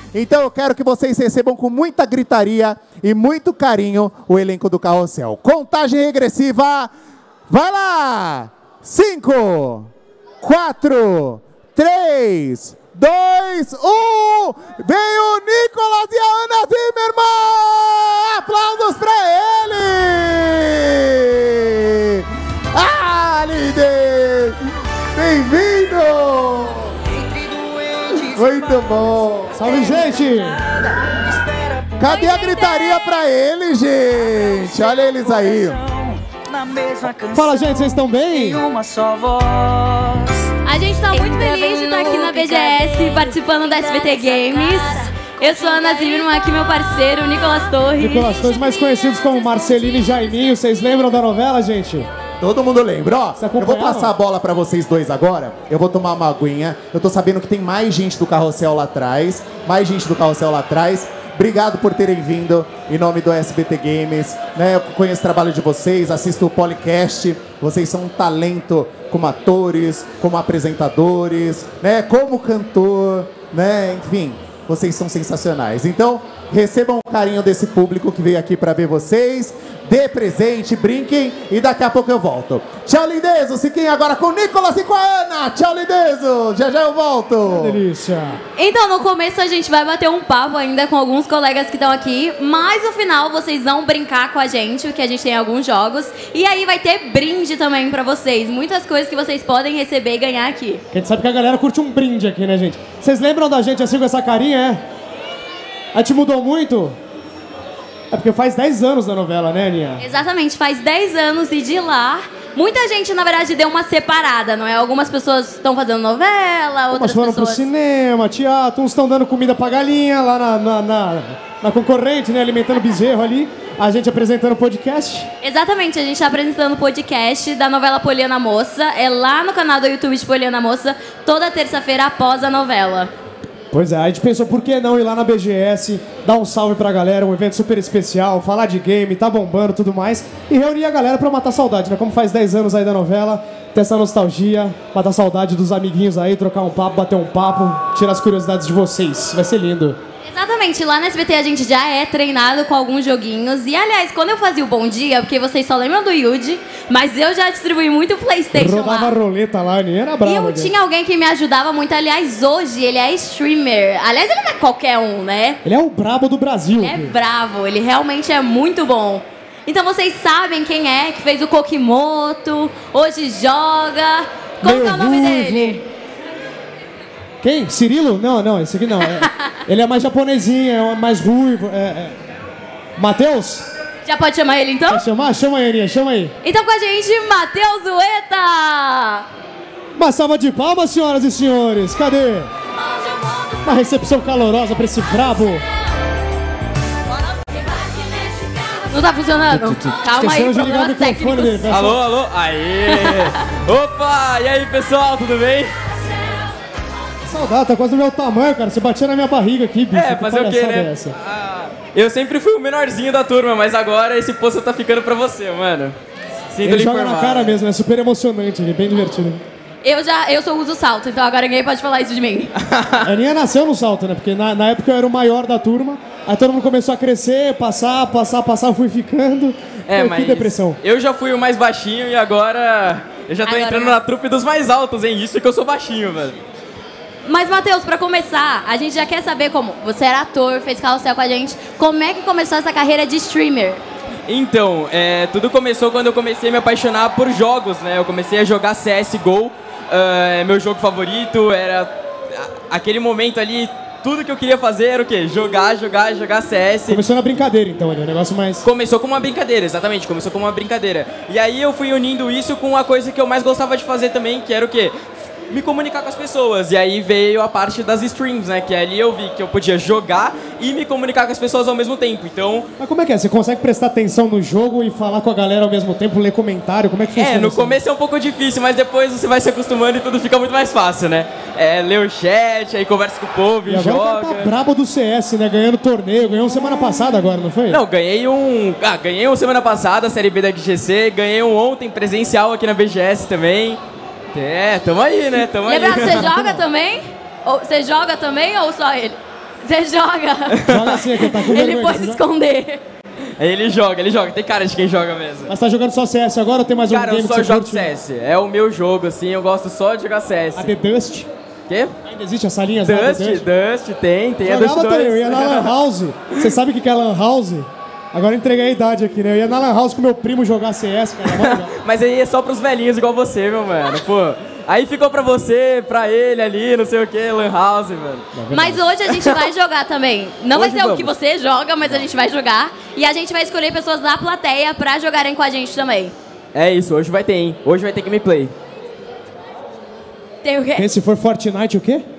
Então eu quero que vocês recebam com muita gritaria e muito carinho o elenco do Carrossel. Contagem regressiva, vai lá! 5, 4, 3, 2, 1... Vem o Nicolas e a Ana Zimmermann! Aplausos pra ele! Ah, líder! Bem-vindo! Muito bom! Salve, gente! Cadê a gritaria pra ele, gente? Olha eles aí. Fala, gente, vocês estão bem? A gente tá muito feliz de estar aqui na BGS, participando da SBT Games. Eu sou a Ana Zimmermann, aqui meu parceiro, Nicolas Torres. Nicolas Torres, mais conhecidos como Marcelino e Jaiminho. Vocês lembram da novela, gente? Todo mundo lembra, ó. Eu vou passar a bola pra vocês dois agora. Eu vou tomar uma aguinha. Eu tô sabendo que tem mais gente do Carrossel lá atrás. Obrigado por terem vindo em nome do SBT Games. Né? Eu conheço o trabalho de vocês, assisto o podcast. Vocês são um talento como atores, como apresentadores, né? Como cantor, né? Enfim, vocês são sensacionais. Então, recebam o carinho desse público que veio aqui para ver vocês. Dê presente, brinquem e daqui a pouco eu volto. Tchau, lindezo. Fiquem agora com o Nicolas e com a Ana. Tchau, lindezo. Já já eu volto. Que delícia. Então, no começo a gente vai bater um papo ainda com alguns colegas que estão aqui, mas no final vocês vão brincar com a gente, porque a gente tem alguns jogos. E aí vai ter brinde também pra vocês. Muitas coisas que vocês podem receber e ganhar aqui. A gente sabe que a galera curte um brinde aqui, né, gente? Vocês lembram da gente assim com essa carinha, é? A gente mudou muito? É porque faz 10 anos da novela, né, Aninha? Exatamente, faz 10 anos e de lá, muita gente, na verdade, deu uma separada, não é? Algumas pessoas estão fazendo novela, outras foram pessoas... pro cinema, teatro, uns estão dando comida pra galinha lá na concorrente, né, alimentando bezerro ali. A gente apresentando o podcast. Exatamente, a gente está apresentando o podcast da novela Poliana Moça. É lá no canal do YouTube de Poliana Moça, toda terça-feira após a novela. Pois é, a gente pensou por que não ir lá na BGS, dar um salve pra galera, um evento super especial, falar de game, tá bombando e tudo mais, e reunir a galera pra matar saudade, né? Como faz 10 anos aí da novela, ter essa nostalgia, matar saudade dos amiguinhos aí, trocar um papo, bater um papo, tirar as curiosidades de vocês. Vai ser lindo. Exatamente, lá na SBT a gente já é treinado com alguns joguinhos. E aliás, quando eu fazia o Bom Dia, porque vocês só lembram do Yuji, mas eu já distribuí muito PlayStation Rodava lá. a roleta lá, nem era bravo. E eu tinha alguém que me ajudava muito. Aliás, hoje ele é streamer. Aliás, ele não é qualquer um, né? Ele é o brabo do Brasil. É bravo, ele realmente é muito bom. Então vocês sabem quem é que fez o Kokimoto, hoje joga. Como que é o nome dele? Quem? Cirilo? Não, esse aqui não. Ele é mais japonesinho, é mais ruivo. Matheus? Já pode chamar ele então? Quer chamar? Chama aí, Aninha, chama aí. Então com a gente, Matheus Ueta! Uma salva de palmas, senhoras e senhores. Cadê? Uma recepção calorosa pra esse brabo. Não tá funcionando? Calma aí, de ligar o microfone dele. Alô? Aê! Opa! E aí, pessoal, tudo bem? Saudade, tá quase do meu tamanho, cara. Você batia na minha barriga aqui, bicho. Fazer o quê, né? Eu sempre fui o menorzinho da turma, mas agora esse posto tá ficando pra você, mano. Ele joga na cara mesmo, é super emocionante, bem divertido. Eu uso salto, então agora ninguém pode falar isso de mim. A Aninha nasceu no salto, né? Porque na época eu era o maior da turma, aí todo mundo começou a crescer, passar, eu fui ficando. Mas que depressão. Eu já fui o mais baixinho e agora eu já tô entrando na trupe dos mais altos, hein? Isso que eu sou baixinho, velho. Mas, Matheus, pra começar, a gente já quer saber como você era ator, fez Carrossel com a gente, como é que começou essa carreira de streamer? Então, tudo começou quando eu comecei a me apaixonar por jogos, né? Eu comecei a jogar CSGO, meu jogo favorito, era aquele momento ali, tudo que eu queria fazer era o quê? Jogar CS. Começou na brincadeira, então, ali, um negócio mais... Começou como uma brincadeira, exatamente, começou como uma brincadeira. E aí eu fui unindo isso com a coisa que eu mais gostava de fazer também, que era o quê? Me comunicar com as pessoas. E aí veio a parte das streams, né? Que ali eu vi que eu podia jogar e me comunicar com as pessoas ao mesmo tempo. Então... Mas como é que é? Você consegue prestar atenção no jogo e falar com a galera ao mesmo tempo, ler comentário? Como é que funciona? No começo é um pouco difícil, mas depois você vai se acostumando e tudo fica muito mais fácil, né? Lê o chat, aí conversa com o povo e joga. Agora tá brabo do CS, né? Ganhando torneio. Ganhou semana passada agora, não foi? Não, ganhei um semana passada, a Série B da GC. Ganhei um ontem, presencial aqui na BGS também. Tamo aí, né? Lembrando, você joga também? Você joga também ou só ele? Você joga? Joga assim, que tá com Ele vergonha. pode Você joga? esconder. Ele joga. Tem cara de quem joga mesmo. Mas tá jogando só CS agora ou tem mais um Cara, game eu só que você jogo curte? CS. É o meu jogo, assim, eu gosto só de jogar CS. A The Dust? Quê? Ainda existe as salinhas lá, The Dust, tem a Dust Jogava 2. também, eu ia na Lan House. Você sabe o que é Lan House? Agora eu entreguei a idade aqui, né? Eu ia na Lan House com meu primo jogar CS, cara. Mó legal. Mas aí é só pros velhinhos igual você, meu mano. Pô, aí ficou pra você, pra ele ali, não sei o que, Lan House, mano. Mas hoje a gente vai jogar também. Não vai Hoje ser o vamos. que você joga, mas a gente vai jogar. E a gente vai escolher pessoas da plateia pra jogarem com a gente também. É isso, hoje vai ter, hein? Hoje vai ter gameplay. Tem o quê? Se for Fortnite, o quê?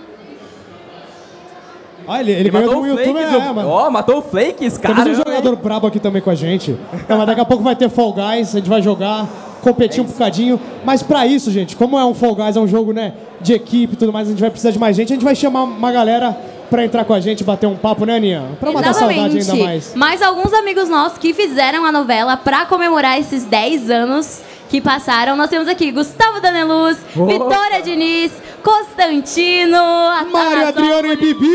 Ah, ele ganhou matou do o YouTube, Flakes, mano. Ó, matou o Flakes, cara. Temos um jogador brabo aqui também com a gente. Não, mas daqui a pouco vai ter Fall Guys, a gente vai jogar, competir um bocadinho. Mas pra isso, gente, como é um Fall Guys, é um jogo, né, de equipe e tudo mais, a gente vai precisar de mais gente. A gente vai chamar uma galera pra entrar com a gente, bater um papo, né, Aninha? Pra matar a saudade ainda mais. Mais alguns amigos nossos que fizeram a novela pra comemorar esses 10 anos que passaram. Nós temos aqui Gustavo Daneluz, Vitória Diniz, Constantino, Mário, Adriano e Bibi!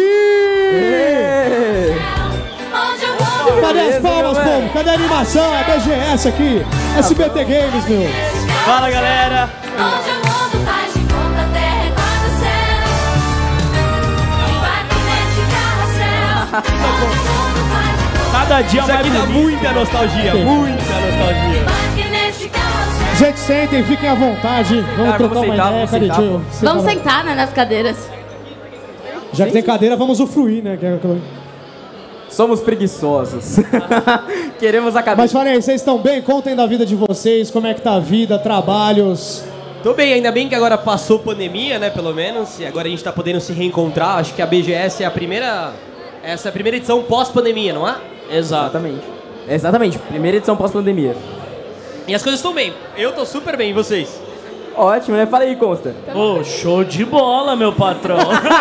Cadê as palmas, povo? Cadê a animação? É a BGS aqui. SBT Games, meu. Fala, galera. Onde o mundo faz de conta, a terra é quase o céu. Patinete, carrossel. Onde o mundo faz de conta, Cada dia Isso mais aqui dá bonito. muita nostalgia, muita nostalgia. patinete, carrossel. Gente, sentem, fiquem à vontade. Vamos Cara, trocar vamos uma sentar, ideia. vamos Cadê? sentar, Deixa eu Vamos lá. sentar, né, nas cadeiras. Já que tem cadeira, vamos usufruir, né? Que é aquilo- Somos preguiçosos. Queremos a cabeça. Mas falem aí, vocês estão bem? Contem da vida de vocês, como é que tá a vida, trabalhos. Tô bem, ainda bem que agora passou pandemia, né, pelo menos, e agora a gente tá podendo se reencontrar. Acho que a BGS é a primeira... Essa é a primeira edição pós-pandemia, não é? Exatamente, primeira edição pós-pandemia. E as coisas estão bem. Eu tô super bem, e vocês? Ótimo, né? Fala aí, Consta. Ô, show de bola, meu patrão.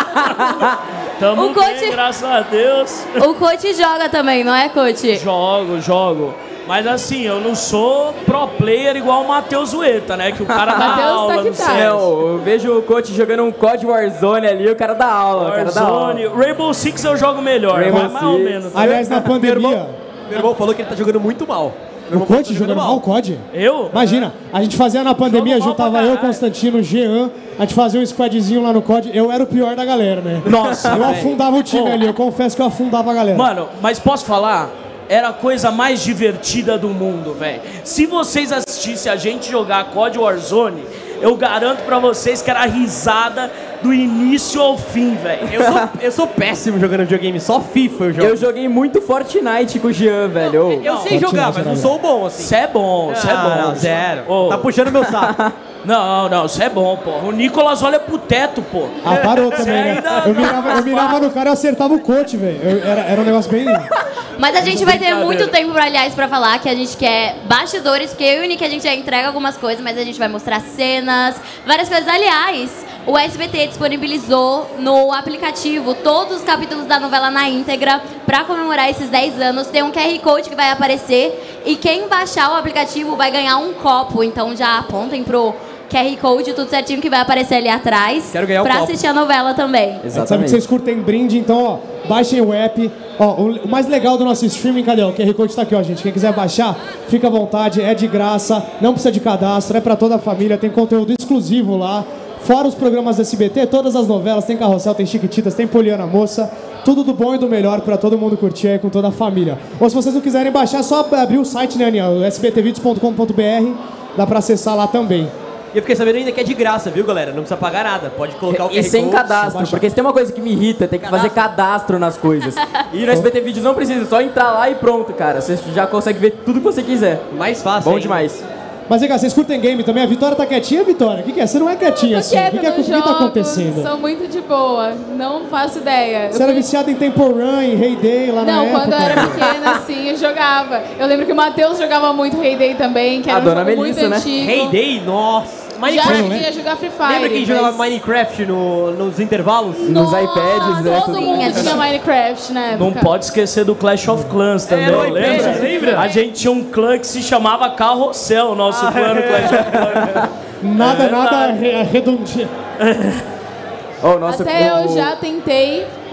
Tamo O coach- bem, graças a Deus. O coach joga também, não é, coach? Jogo. Mas assim, eu não sou pro player igual o Matheus Ueta, né? Que o cara dá Matheus aula tá que no tá. CS. Eu vejo o coach jogando um COD Warzone ali, o cara dá aula, o cara dá aula. Warzone. Rainbow Six eu jogo melhor, Rainbow mas mais ou Six. menos. Aliás, na pandemia, Meu irmão falou que ele tá jogando muito mal. Meu o irmão falou COD que tá jogando mal o COD? Eu? Imagina, a gente fazia na pandemia, Jogo mal juntava pra eu, caralho. Constantino, Jean, a gente fazia um squadzinho lá no COD. Eu era o pior da galera, né? Nossa, Eu velho. afundava o time Ô. ali, eu confesso que eu afundava a galera. Mano, mas posso falar? Era a coisa mais divertida do mundo, velho. Se vocês assistissem a gente jogar COD Warzone, eu garanto pra vocês que era risada do início ao fim, velho. Eu sou péssimo jogando videogame, só FIFA eu jogo. Eu joguei muito Fortnite com o Jean, velho. Eu sei jogar, mas não sou bom assim. Você é bom, você é bom. Não, zero. Ô. Tá puxando meu saco. Não, você é bom, pô. O Nicolas olha pro teto, pô. Ah, parou também, né? ainda- Eu mirava no cara e acertava o coach, velho. Era um negócio bem... Mas a gente vai ter muito tempo, aliás, pra falar que a gente quer bastidores, porque eu e o Nick a gente já entrega algumas coisas, mas a gente vai mostrar cenas, várias coisas. Aliás, o SBT disponibilizou no aplicativo todos os capítulos da novela na íntegra pra comemorar esses 10 anos. Tem um QR Code que vai aparecer e quem baixar o aplicativo vai ganhar um copo. Então já apontem pro QR Code, tudo certinho que vai aparecer ali atrás. Quero ganhar o pra copo. assistir a novela também. Sabe que Exatamente. vocês curtem brinde, então, ó, baixem o app. Ó, o mais legal do nosso streaming, cadê? O QR Code tá aqui, ó, gente. Quem quiser baixar, fica à vontade, é de graça, não precisa de cadastro, é pra toda a família, tem conteúdo exclusivo lá. Fora os programas do SBT, todas as novelas, tem Carrossel, tem Chiquititas, tem Poliana Moça. Tudo do bom e do melhor pra todo mundo curtir aí com toda a família. Ou se vocês não quiserem baixar, é só abrir o site, né, Aninha? O sbtvideos.com.br, dá pra acessar lá também. E eu fiquei sabendo ainda que é de graça, viu, galera? Não precisa pagar nada. Pode colocar o QR E sem Code. cadastro, porque se tem uma coisa que me irrita, tem que fazer cadastro nas coisas. E no SBT Vídeos não precisa, só entrar lá e pronto, cara. Você já consegue ver tudo que você quiser. Mais fácil. Bom ainda. demais. Mas, vem cá, vocês curtem game também? A Vitória tá quietinha, Vitória? O que é? Você não é quietinha Tô assim. quieta O que nos tá jogos, acontecendo? Sou muito de boa, não faço ideia. Você era viciada em Temple Run, em Hay Day lá na Não, época? quando eu era pequena, assim, eu jogava. Eu lembro que o Matheus jogava muito Hay Day também, que A era um dona jogo muito Melissa, né? antigo. Hey Day, nossa. Já Minecraft. ia jogar Free Fire. Lembra quem mas jogava Minecraft nos intervalos? Nos iPads, né? Todo mundo tinha Minecraft na época. Não pode esquecer do Clash of Clans também, no iPad, lembra? A gente tinha um clã que se chamava Carrossel, o nosso clã no Clash of Clans. Nada verdade. redondinho. Oh, nossa, Até eu já tentei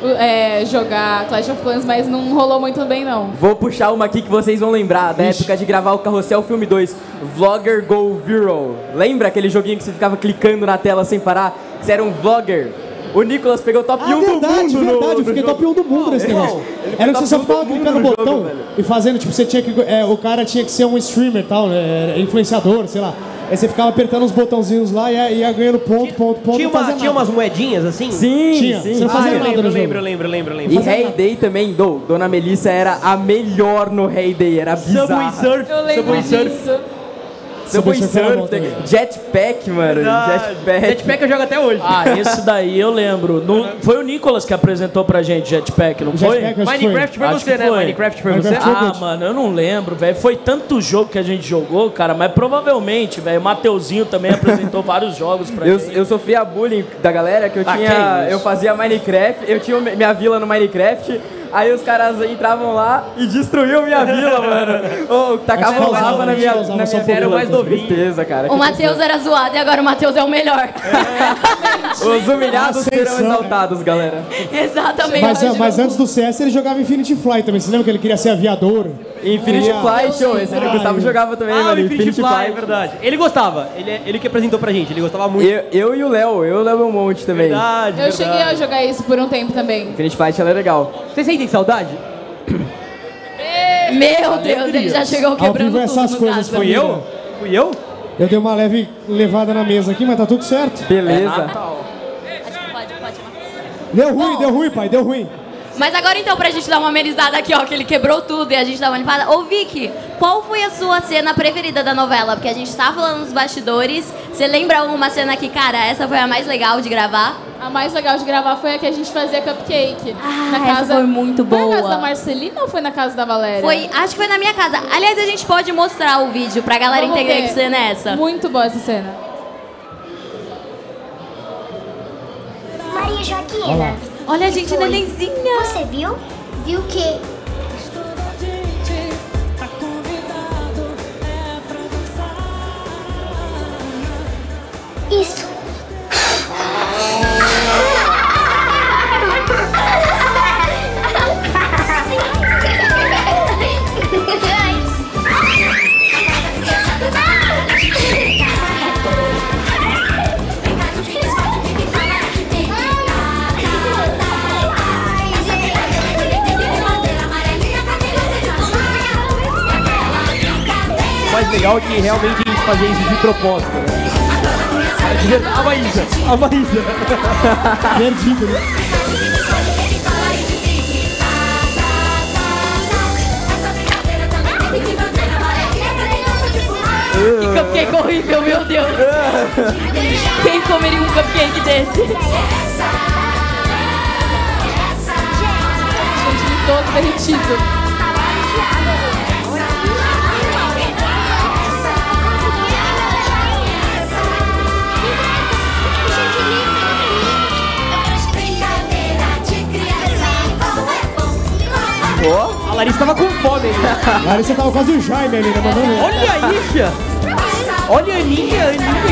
jogar Clash of Clans, mas não rolou muito bem, não. Vou puxar uma aqui que vocês vão lembrar, da época de gravar o Carrossel Filme 2, Vlogger Go Viral. Lembra aquele joguinho que você ficava clicando na tela sem parar? Você era um vlogger. O Nicolas pegou top 1 do mundo verdade, no eu fiquei jogo. top 1 do mundo nesse negócio. Era que você só ficava clicando no botão e fazendo, tipo, você tinha que. O cara tinha que ser um streamer e tal, né? Influenciador, sei lá. Aí você ficava apertando os botãozinhos lá e ia ganhando ponto. Tinha umas moedinhas assim? Sim, Tinha. sim. Você não fazia nada no jogo. Lembro. E Heyday também, Dona Melissa era a melhor no Heyday, era bizarro. Subway Surf. Eu lembro disso. Subway Surf era bom Surf, também. Jetpack, mano. Jetpack eu jogo até hoje. Ah, esse daí eu lembro. Foi o Nicolas que apresentou pra gente Jetpack, não foi? Jetpack, acho que Minecraft foi Acho você, que né? foi. Minecraft foi você? Minecraft foi- Ah, mano, eu não lembro, velho. Foi tanto jogo que a gente jogou, cara, mas provavelmente, velho, o Mateuzinho também apresentou vários jogos pra gente. Eu sofria bullying da galera que eu Ah, tinha. que isso? Eu fazia Minecraft, eu tinha minha vila no Minecraft. Aí os caras entravam lá e destruíam minha vila, mano. Ou tacavam Mas lava na minha causava só vila. era o mais novinho. Tristeza, cara. O Matheus era zoado e agora o Matheus é o melhor. Os humilhados serão Ascensão. exaltados, galera. Exatamente. Mas antes do CS ele jogava Infinity Fly também. Você lembra que ele queria ser aviador? Infinity Fly, show. Esse aí o Gustavo jogava também, Ah, o mano. Infinity Fly, é verdade. Ele gostava. Ele que apresentou pra gente. Ele gostava muito. Eu e o Léo um monte também. Verdade, Eu cheguei a jogar isso por um tempo também. Infinity Flight ela é legal. Vocês sentem saudade? Meu Deus, ele já chegou Ao quebrando vivo tudo essas no coisas, caso. foi Fui eu? Fui eu? Eu dei uma leve levada na mesa aqui, mas tá tudo certo. Beleza. Acho que pode chamar. Deu ruim, pai, deu ruim. Mas agora então, pra gente dar uma amenizada aqui, ó, que ele quebrou tudo e a gente dá uma limpada. Ô Vicky, qual foi a sua cena preferida da novela? Porque a gente tá falando nos bastidores. Você lembra alguma cena que, cara, essa foi a mais legal de gravar? A mais legal de gravar foi a que a gente fazia cupcake. Essa foi muito Foi na casa boa. da Marcelina ou foi na casa da Valéria? Acho que foi na minha casa. Aliás, a gente pode mostrar o vídeo pra galera Vamos entender ver. que cena é essa. Muito boa essa cena. Maria Joaquina, Olha a gente, Foi. nenenzinha. você viu? Viu o quê? Isso. O mais legal é que realmente a gente fazia isso de propósito. Né? A Maísa. Perdido, né? Que cupcake horrível, meu Deus. Quem comeria um cupcake desse? Gente, todo derretido. A Larissa tava com fome ainda. Larissa tava quase o Jaime ali, né? Mandando. Olha a Isha. Olha a Aninha.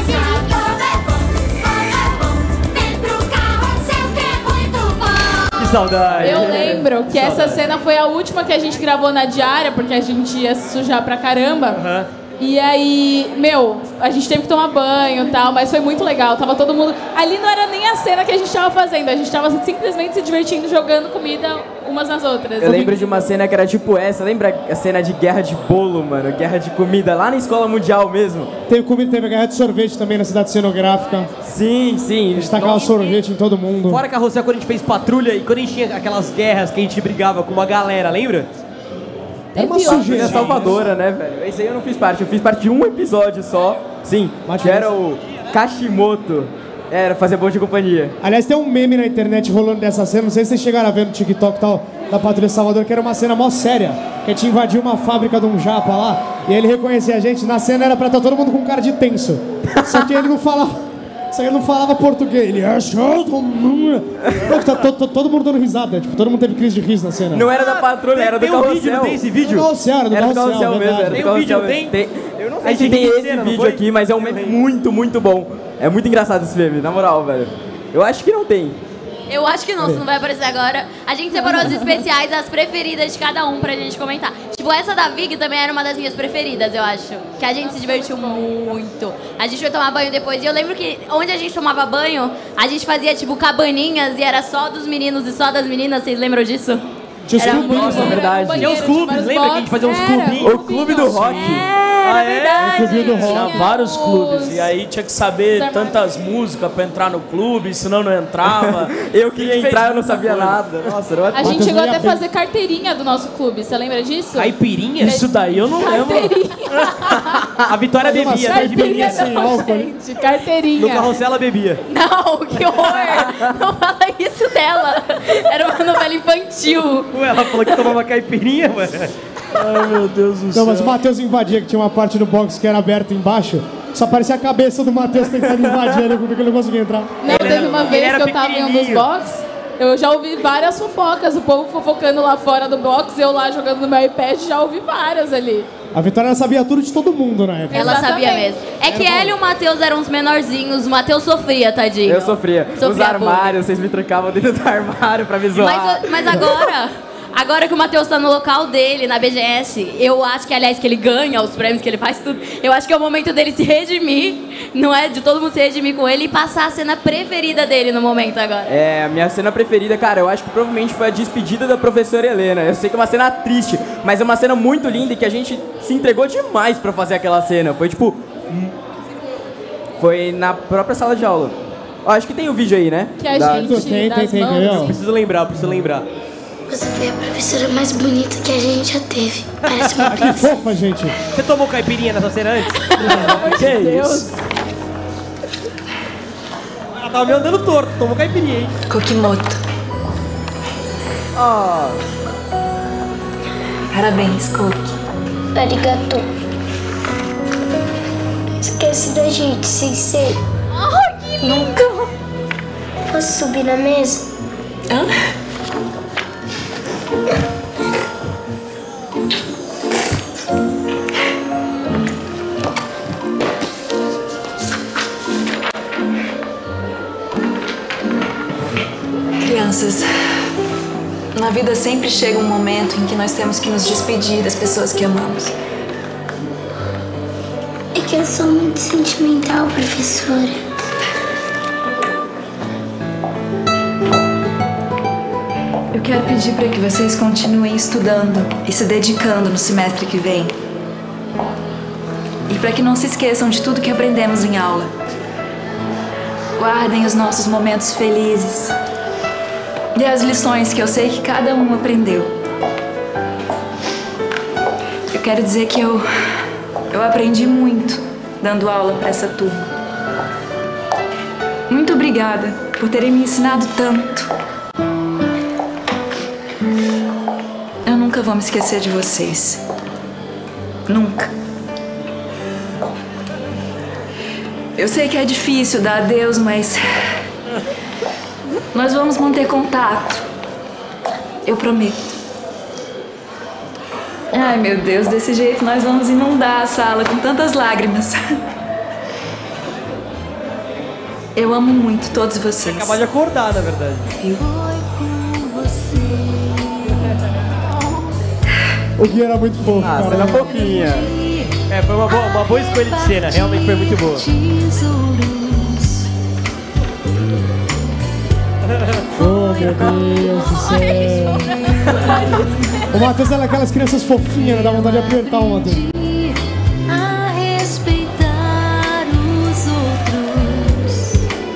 Que saudade. Eu lembro que essa cena foi a última que a gente gravou na diária, porque a gente ia se sujar pra caramba. E aí, a gente teve que tomar banho e tal, mas foi muito legal. Tava todo mundo. Ali não era nem a cena que a gente tava fazendo, a gente tava simplesmente se divertindo, jogando comida umas nas outras. Eu lembro de uma cena que era tipo essa. Lembra a cena de guerra de bolo, mano? Guerra de comida lá na escola mundial mesmo. Teve a guerra de sorvete também na cidade cenográfica. Sim. A gente tacava sorvete em todo mundo. Fora Carrossel, quando a gente fez patrulha e quando a gente tinha aquelas guerras que a gente brigava com uma galera, lembra? É uma Patrulha sujeira. Salvadora, né, velho? Esse aí eu não fiz parte. Eu fiz parte de um episódio só. Sim, Mas que era o Kashimoto. Era fazer bom de companhia. Aliás, tem um meme na internet rolando dessa cena, não sei se vocês chegaram a ver no TikTok e tal, da Patrulha Salvador, que era uma cena mó séria, que a gente invadiu uma fábrica de um japa lá, e aí ele reconhecia a gente, na cena era pra estar todo mundo com cara de tenso. Só que ele não falava português, ele achou todo mundo dando risada, tipo, todo mundo teve crise de riso na cena. Não era da patrulha, era do Tem um vídeo, Carrossel. não tem esse Era vídeo? do Carrossel, Era do Carrossel mesmo, era do Tem um vídeo, Carrossel. tem? Eu não A sei gente se tem ri de esse cena, não vídeo foi? aqui, mas é um meme muito, muito bom. É muito engraçado esse meme, na moral, velho. Eu acho que não tem. Eu acho que não, você não vai aparecer agora. A gente separou as especiais, as preferidas de cada um pra gente comentar. Tipo, essa da Vig também era uma das minhas preferidas, eu acho. Que a gente se divertiu muito. A gente foi tomar banho depois. E eu lembro que onde a gente tomava banho, a gente fazia, tipo, cabaninhas e era só dos meninos e só das meninas. Vocês lembram disso? Tinha os Era clubinhos, muito né? verdade. Tinha os clubes, lembra que a gente fazia uns clubinhos? O clube do rock. Era verdade. Clube do rock. Tinha vários clubes. E aí tinha que saber tantas músicas pra entrar no clube, senão não entrava. Eu queria entrar, eu não sabia nada. Nossa, era A ótimo. gente chegou não ia até bem. fazer carteirinha do nosso clube, você lembra disso? Caipirinha? Isso daí eu não lembro. A Vitória Fazia umas bebia. caipirinhas sem não, álcool. né? gente, carteirinha. No carrossel ela bebia. Não, que horror! Não fala isso dela. Era uma novela infantil. Ué, ela falou que tomava caipirinha, ué. Ai, meu Deus do Não, céu. mas o Matheus invadia, que tinha uma parte do box que era aberta embaixo. Só parecia a cabeça do Matheus tentando invadir ali, porque ele não conseguia entrar. Não, teve uma ele vez era que eu tava em um dos pequenininho. box, eu já ouvi várias fofocas, o povo fofocando lá fora do box, eu lá jogando no meu iPad, já ouvi várias ali. A Vitória ela sabia tudo de todo mundo na época. Ela Exatamente. sabia mesmo. É que ela e o Matheus eram os menorzinhos. O Matheus sofria, tadinho. Eu sofria. Os Sofria armários, vocês me trancavam dentro do armário pra me zoar. Mas agora que o Matheus tá no local dele, na BGS, eu acho que, aliás, que ele ganha os prêmios, que ele faz tudo. Eu acho que é o momento dele se redimir, não é? De todo mundo se redimir com ele e passar a cena preferida dele no momento agora. É, a minha cena preferida, cara, eu acho que provavelmente foi a despedida da professora Helena. Eu sei que é uma cena triste, mas é uma cena muito linda e que a gente se entregou demais pra fazer aquela cena. Foi tipo... Foi na própria sala de aula. Ó, acho que tem o vídeo aí, né? Que a Da- gente Tem, das mãos, ganhou. assim. Preciso lembrar. Você foi a professora mais bonita que a gente já teve. Parece uma Que princesa. fofa, gente. Você tomou caipirinha nessa cena antes? Que isso? Ela tava me andando torto, tomou caipirinha, hein? Kokimoto. Parabéns, Koki. Arigato. Esquece da gente, sensei. Nunca. Posso subir na mesa? Hã? Crianças, na vida sempre chega um momento em que nós temos que nos despedir das pessoas que amamos. É que eu sou muito sentimental, professora. Eu quero pedir para que vocês continuem estudando e se dedicando no semestre que vem. E para que não se esqueçam de tudo que aprendemos em aula. Guardem os nossos momentos felizes e as lições que eu sei que cada um aprendeu. Eu quero dizer que eu aprendi muito dando aula para essa turma. Muito obrigada por terem me ensinado tanto. Eu nunca vou me esquecer de vocês. Nunca. Eu sei que é difícil dar adeus, mas nós vamos manter contato. Eu prometo. Ai, meu Deus, desse jeito nós vamos inundar a sala com tantas lágrimas. Eu amo muito todos vocês. Acabou de acordar, na verdade. O Gui era muito fofo, Ah, cara. cena fofinha. É, foi uma boa escolha de cena, realmente foi muito boa. Oh, meu Deus do céu. O Matheus era aquelas crianças fofinhas, né? Dá vontade de apertar o Matheus. A respeitar os outros.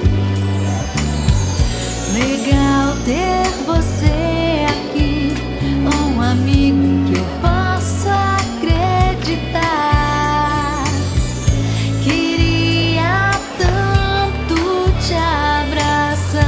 Legal ter você aqui, um amigo que eu posso acreditar. Queria tanto te abraçar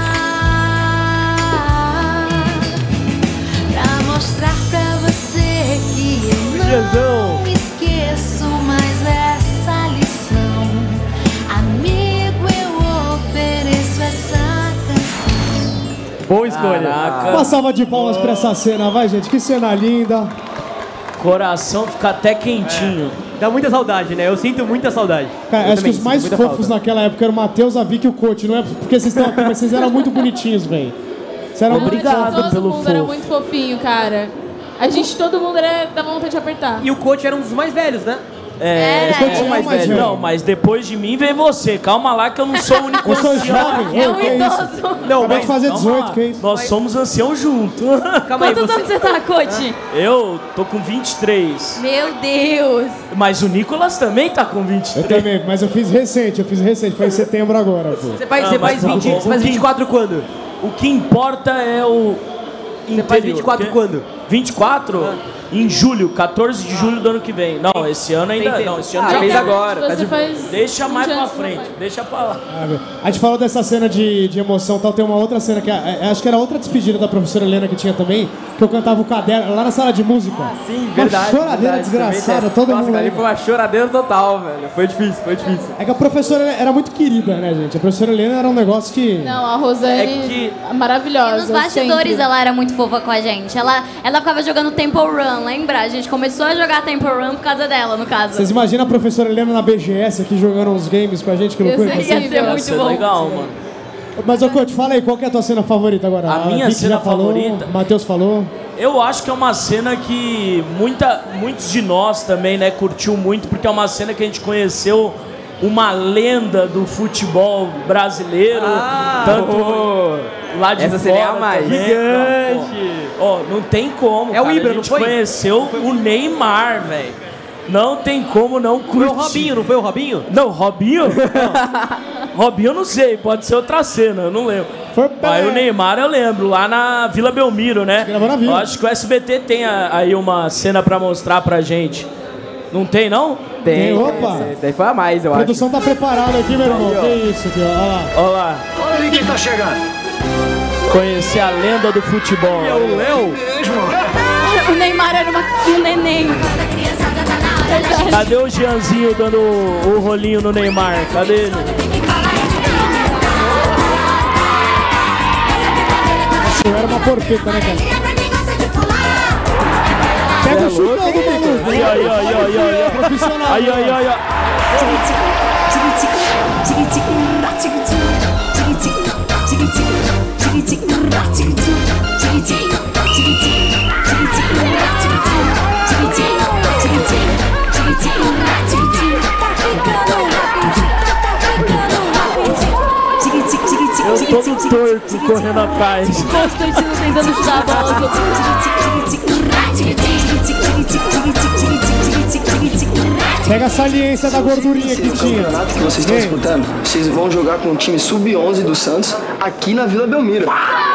pra mostrar pra você que eu não esqueço mais essa lição. Amigo, eu ofereço essa canção. Boa escolha. Uma salva de palmas pra essa cena, vai, gente. Que cena linda. Coração fica até quentinho. Dá muita saudade, né? Eu sinto muita saudade. Cara, acho que os mais fofos naquela época eram o Matheus, a Vicky e o Coach. Não é porque vocês estão aqui, mas vocês eram muito bonitinhos, velho. Todo mundo era muito fofinho, cara. Todo mundo dava vontade de apertar. E o Coach era um dos mais velhos, né? Mais velho. Não, mas depois de mim vem você. Calma lá que eu não sou o único Eu sou ancião. jovem. É um idoso. Não, Acabei de fazer 18, que é isso? Nós somos ancião junto. Quantos anos você tá, Coach? Eu tô com 23. Meu Deus. Mas o Nicolas também tá com 23. Eu também, mas eu fiz recente, foi em setembro agora, pô. Você faz 24 quando? O que importa é o... Você faz 24 quando? 24? Em julho, 14 de julho do ano que vem. Não, esse ano ainda não. Esse ano já fez agora. Deixa mais pra frente, deixa pra lá. A gente falou dessa cena de emoção e tal, tem uma outra cena que acho que era outra despedida da professora Helena que tinha também, que eu cantava o caderno lá na sala de música. Sim, verdade. Uma choradeira desgraçada, todo mundo. Ali foi uma choradeira total, velho. Foi difícil. É que a professora era muito querida, né, gente? A professora Helena era um negócio que... Não, a Rosane maravilhosa. E nos bastidores sempre. ela era muito fofa com a gente. Ela ficava jogando Temple Run, lembra? A gente começou a jogar Temple Run por causa dela, no caso. Vocês imaginam a professora Helena na BGS aqui jogando uns games com a gente? Que loucura. Ia ser muito bom. Legal, mano. Mas, ô Coach, fala aí, qual que é a tua cena favorita agora? A minha Vicky cena já falou, favorita? O Matheus falou. Eu acho que é uma cena que muitos de nós também, né, curtiu muito, porque é uma cena que a gente conheceu uma lenda do futebol brasileiro, tanto lá de essa fora seria a mais. também. Gigante! Não tem como, É o cara. Ibra, a gente não foi? conheceu o Neymar, velho. Não tem como não curtir. Foi o Robinho, não foi o Robinho? Não, Robinho? Não. Robinho eu não sei, pode ser outra cena, eu não lembro. Mas o Neymar eu lembro, lá na Vila Belmiro, né? Gravou na Vila. Eu acho que o SBT tem aí uma cena pra mostrar pra gente. Não tem, não? Tem. Opa! Daí foi a mais, eu A acho. produção tá preparada aqui, meu irmão. Que isso aqui, ó. Olha lá. Olha lá. Olha quem tá chegando. Conhecer a lenda do futebol. É o Léo? O Neymar era um neném. Cadê o Jeanzinho dando o rolinho no Neymar? Cadê ele? Era uma porpeta, né, cara? Pega o chutão do maluco. Aí. Profissional. Aí. Eu tô no torto correndo atrás. Constantino tentando chutar a bola. Pega a saliência da gordurinha que O tinha. campeonato que vocês estão disputando, vocês vão jogar com o time sub-11 do Santos aqui na Vila Belmiro.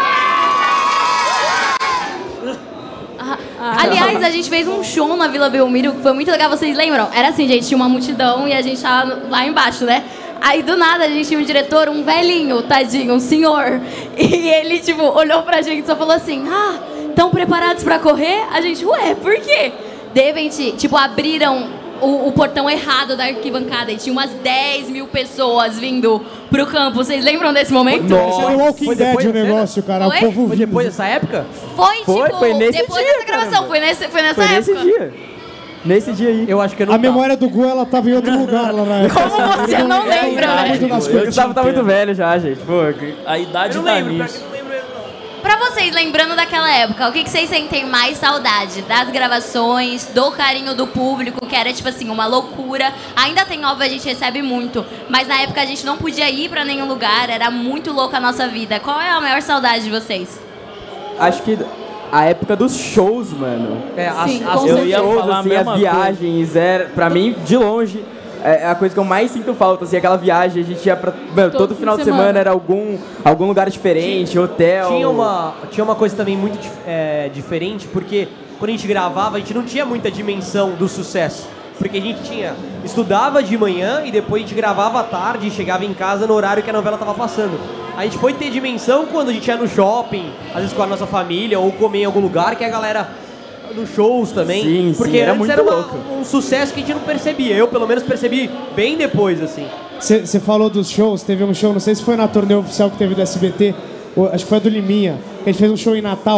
Aliás, a gente fez um show na Vila Belmiro que foi muito legal, vocês lembram? Era assim, gente, tinha uma multidão e a gente tava lá embaixo, né? Aí do nada a gente tinha um diretor, um velhinho, tadinho, um senhor. E ele, tipo, olhou pra gente e só falou assim: estão preparados pra correr? A gente, ué, por quê? De repente, tipo, abriram o portão errado da arquibancada e tinha umas 10 mil pessoas vindo pro campo. Vocês lembram desse momento? Nossa, foi Walking Dead o negócio, cara. O Foi? povo Foi depois dessa época? Foi nesse depois dia, dessa gravação, foi nessa Foi época. nesse dia. Nesse dia aí. Eu acho que eu não A memória do Gu, ela tava em outro lugar lá na época. Como você não lembra, velho? O Gustavo tá muito velho já, gente. Pô, A idade não tá lembro, nisso. Pra vocês, lembrando daquela época, o que vocês sentem mais saudade? Das gravações, do carinho do público, que era, tipo assim, uma loucura. Ainda tem, óbvio, a gente recebe muito. Mas na época a gente não podia ir pra nenhum lugar, era muito louca a nossa vida. Qual é a maior saudade de vocês? acho que a época dos shows, mano. Sim, Eu ia certeza. falar assim, as viagens, era, pra mim, de longe, é a coisa que eu mais sinto falta, assim, aquela viagem, a gente ia pra... Mano, todo final de semana era algum lugar diferente, hotel... Tinha uma coisa também muito diferente, porque quando a gente gravava, a gente não tinha muita dimensão do sucesso. Porque a gente estudava de manhã e depois a gente gravava à tarde e chegava em casa no horário que a novela tava passando. A gente foi ter dimensão quando a gente ia no shopping, às vezes com a nossa família, ou comer em algum lugar, que a galera... nos shows também. Sim, porque era antes muito era louco. um sucesso que a gente não percebia. Eu, pelo menos, percebi bem depois, assim. Você falou dos shows, teve um show, não sei se foi na turnê oficial que teve do SBT, acho que foi a do Liminha, que a gente fez um show em Natal.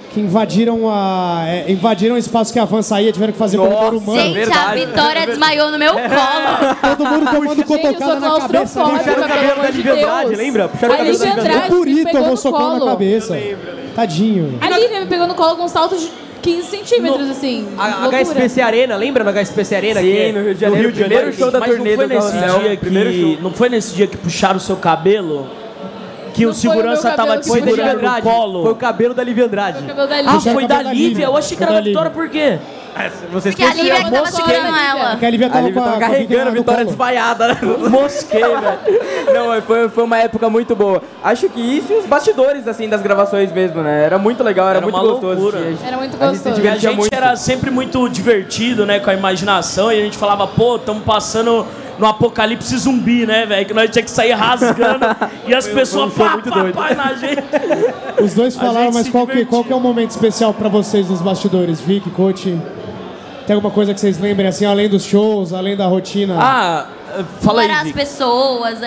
que invadiram o espaço que a van saía, tiveram que fazer corredor humano. Gente, a Vitória desmaiou no meu colo. Todo mundo tomando cotocada na cabeça. Puxaram o cabelo da Lívia Andrade, lembra? Puxaram o cabelo da Lívia Andrade. O Burito tomou socão na cabeça. Tadinho. A Lívia me pegou no colo com um salto de 15 centímetros, assim. A HSBC Arena, lembra no HSBC Arena? Sim, no Rio de Janeiro. Primeiro show da turnê do Carrossel. Não foi nesse dia que puxaram o seu cabelo? Que o segurança tava te segurando no colo? Foi o cabelo da Lívia Andrade. Foi da Lívia? Eu achei que era da Vitória, por quê? Porque a Lívia que tava segurando ela. Porque a Lívia tava carregando a Vitória desmaiada, né? Mosquei, velho. Não, foi uma época muito boa. Acho que isso e os bastidores, assim, das gravações mesmo, né? Era muito legal, era muito gostoso. Era muito gostoso. A gente era sempre muito divertido, né? Com a imaginação. E a gente falava, pô, estamos passando no apocalipse zumbi, né, velho? Que nós tinha que sair rasgando e as pessoas pá na gente. Os dois falaram, mas qual que é o momento especial pra vocês nos bastidores? Vic, Coach? Tem alguma coisa que vocês lembrem, assim, além dos shows, além da rotina? Fala aí, Para as pessoas,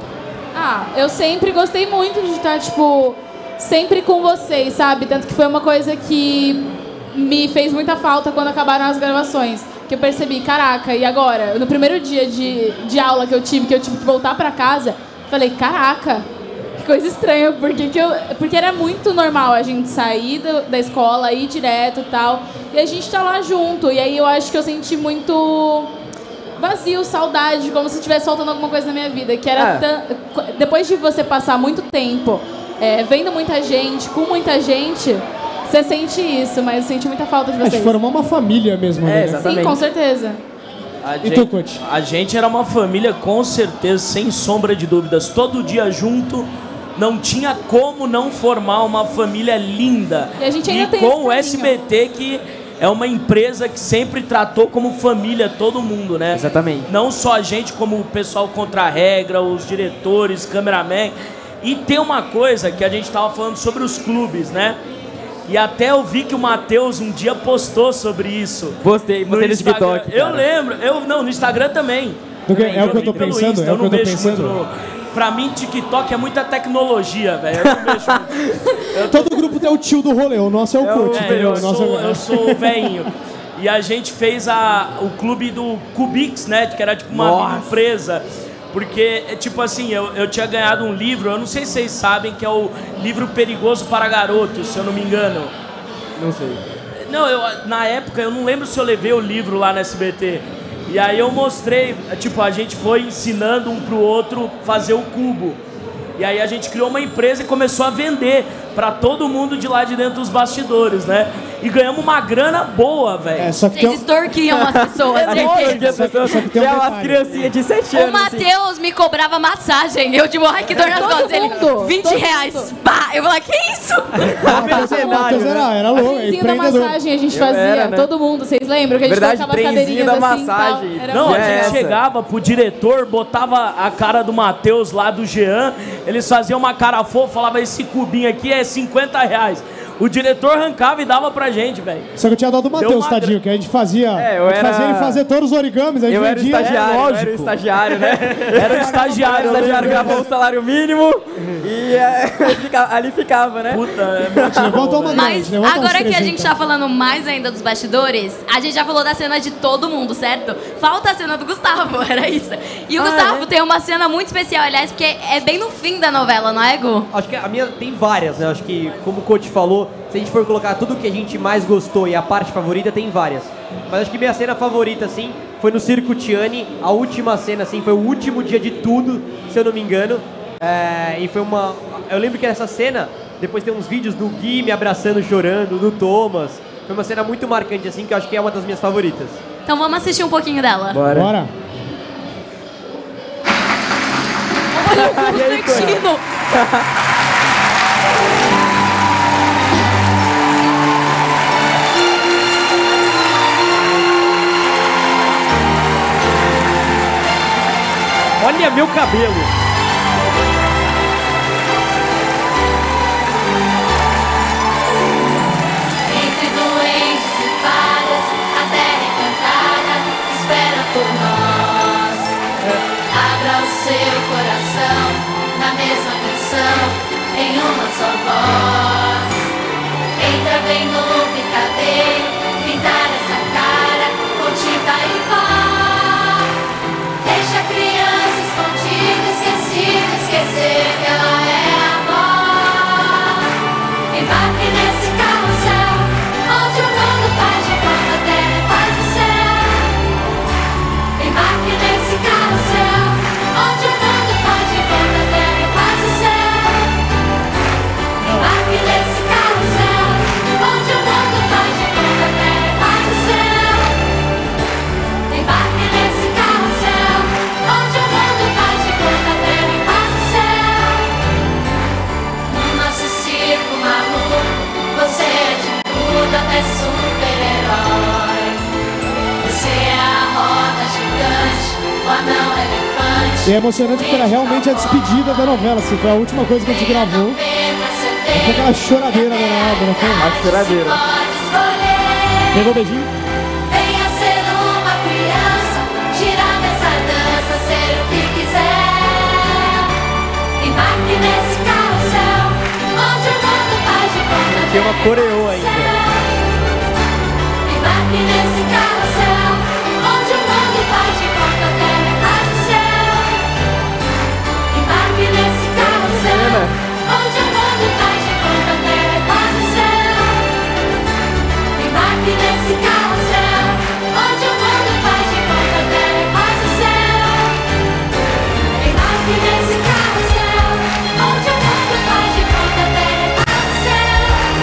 eu sempre gostei muito de estar, tipo, sempre com vocês, sabe? Tanto que foi uma coisa que me fez muita falta quando acabaram as gravações. Que eu percebi, caraca, e agora? No primeiro dia de aula que eu tive que voltar pra casa, falei, caraca, que coisa estranha, porque era muito normal a gente sair da escola, ir direto e tal, e a gente tá lá junto, e aí eu acho que eu senti muito vazio, saudade, como se estivesse faltando alguma coisa na minha vida, que era depois de você passar muito tempo vendo muita gente, com muita gente, você sente isso, mas eu senti muita falta de vocês. Acho que formou uma família mesmo, né? Sim, com certeza. A gente era uma família, com certeza, sem sombra de dúvidas. Todo dia junto, não tinha como não formar uma família linda. E a gente ainda tem com o SBT, que é uma empresa que sempre tratou como família todo mundo, né? Exatamente. Não só a gente, como o pessoal contra a regra, os diretores, cameraman. E tem uma coisa que a gente tava falando sobre os clubes, né? E até eu vi que o Matheus um dia postou sobre isso. Postei no TikTok. Eu lembro. No Instagram também. É o que eu tô pensando, é o que eu tô pensando. Pra mim, TikTok é muita tecnologia, velho. Eu não mexo. Todo grupo tem o tio do rolê, o nosso é o coach. Eu sou o velhinho. E a gente fez o clube do Cubix, né? Que era tipo uma mini empresa. Porque, tipo assim, eu tinha ganhado um livro, eu não sei se vocês sabem, que é o livro Perigoso para Garotos, se eu não me engano. Não sei. Não, na época, eu não lembro se eu levei o livro lá no SBT. E aí eu mostrei, tipo, a gente foi ensinando um pro outro fazer o cubo. E aí a gente criou uma empresa e começou a vender pra todo mundo de lá de dentro dos bastidores, né? E ganhamos uma grana boa, velho. Vocês extorquiam as pessoas. Tem umas criancinhas de 7 anos. O Matheus me cobrava massagem. Eu, tipo, ai, que dor nas costas. Ele, 20 reais. Pá! Eu falei, que isso? Era louco. Trenzinho da massagem a gente fazia. Todo mundo, vocês lembram? Que a gente colocava as cadeirinhas da assim massagem. e tal. Não, a gente chegava pro diretor, botava a cara do Matheus lá, do Jean, eles faziam uma cara fofa, falava, esse cubinho aqui é 50 reais. O diretor arrancava e dava pra gente, velho. Só que eu tinha dó do Matheus, tadinho, que a gente fazia. Fazia ele fazer todos os origamis, aí vendia. Eu era o estagiário, né? Era o estagiário. O estagiário gravou o salário mínimo e ali ficava, né? Puta, Mas agora que a gente tá falando mais ainda dos bastidores, a gente já falou da cena de todo mundo, certo? Falta a cena do Gustavo, era isso. E o Gustavo tem uma cena muito especial, aliás, porque é bem no fim da novela, não é, Gu? Acho que a minha tem várias, né? Acho que, como o coach falou, se a gente for colocar tudo que a gente mais gostou e a parte favorita, tem várias. Mas acho que minha cena favorita, assim, foi no Circo Tiani. A última cena, assim, foi o último dia de tudo, se eu não me engano. E foi uma... Eu lembro que essa cena, depois tem uns vídeos do Gui me abraçando, chorando, do Thomas. Foi uma cena muito marcante, assim, que eu acho que é uma das minhas favoritas. Então vamos assistir um pouquinho dela. Bora. Olha o refletindo. Olha meu cabelo. Entre doentes e falhas, a terra encantada espera por nós. Abra o seu coração na mesma canção, em uma só voz. Entra, vem no picadeiro, pintar essa cara com tinta e pó. Deixa a criança escondida, esquecida, esquecer que ela é a avó. Embarque nesse carrossel, onde o mundo faz de conta a terra é quase céu. Embarque nesse carrossel, onde o mundo faz de conta a terra é quase céu. Embarque nesse carrossel, onde o mundo faz de conta a terra é quase céu. Embarque nesse carrossel, onde o mundo faz de conta a terra é quase céu. No nosso circo maluco, você é de tudo até super-herói. Você é a roda gigante, o anão elefante. E é emocionante porque era realmente a despedida da novela, assim, foi a última coisa que a gente gravou. Foi aquela choradeira danada, não foi? A choradeira. Pode escolher. Pegou o beijinho? Venha ser uma criança, girar nessa dança, ser o que quiser. Embarque nesse carrossel, onde o mundo faz de conta. Tem uma coreô ainda. Embarque nesse carrossel, onde o mundo faz de conta a terra é quase céu. Embarque nesse carrossel, onde o mundo faz de conta a terra é quase céu. Embarque nesse carrossel, onde o mundo faz de conta a terra é quase céu. Embarque nesse carrossel, onde o mundo faz de conta a terra é quase céu.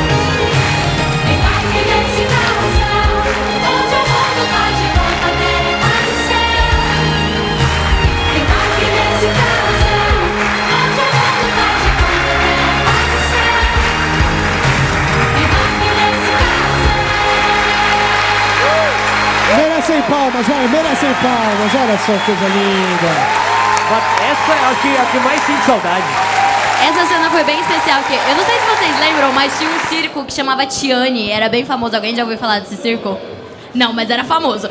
Embarque nesse carrossel, onde o mundo faz de conta a terra é quase céu. Embarque nesse carrossel, onde o mundo faz de conta a terra é quase céu. Embarque nesse carrossel. Merecem palmas, vai, merecem palmas. Olha só que coisa linda. Essa é a que mais sinto saudade. Essa cena foi bem especial, porque eu não sei se vocês lembram, mas tinha um circo que chamava Tiane, era bem famoso. Alguém já ouviu falar desse circo? Não, mas era famoso.